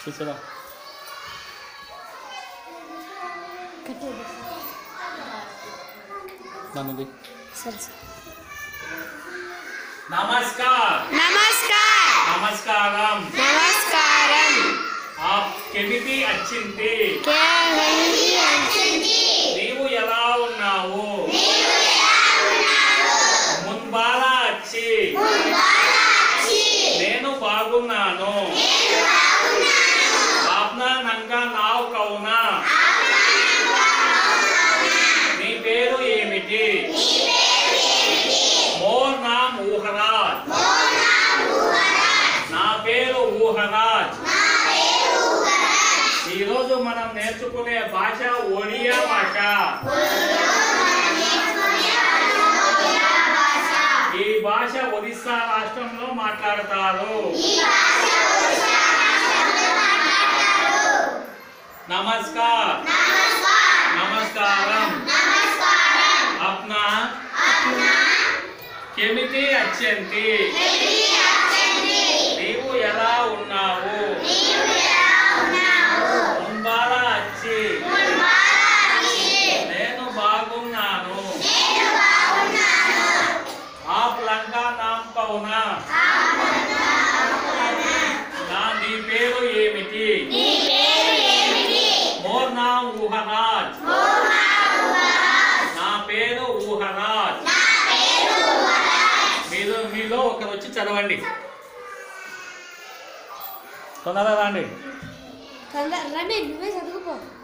చూసారా नमस्कार नमस्कार नमस्कारम नमस्कारम आप केमिति अच्छिंति నీవు ఎలా ఉన్నావు మున్బాలా అచ్చి నేను బాగున్నాను आपना నంగా నావ్ కౌనా నీ పేరు ఏమిటి మోర్ నామ్ ఊహరాజ్ నా పేరు ఊహరాజ్ ఈ రోజు మనం నేర్చుకునే భాష ఒడియా భాష ఈ భాష ఒడిస్సా రాష్ట్రంలో మాట్లాడతారు నమస్కార్ నమస్కారం అప్నా కెమితి అచ్చంతి నీవు ఎలా ఉన్నావు ముంబాలా అచ్చి నేను బాగున్నాను ఆప్ లంగా నామ్ కౌనా నీ పేరు ఏమిటి మోర్ నామ్ ఊహరాజ్ నా పేరు ఊహరాజ్ మీలో ఒకరు వచ్చి చదవండి తొందరగా రండి రండి నువ్వే చదువుకో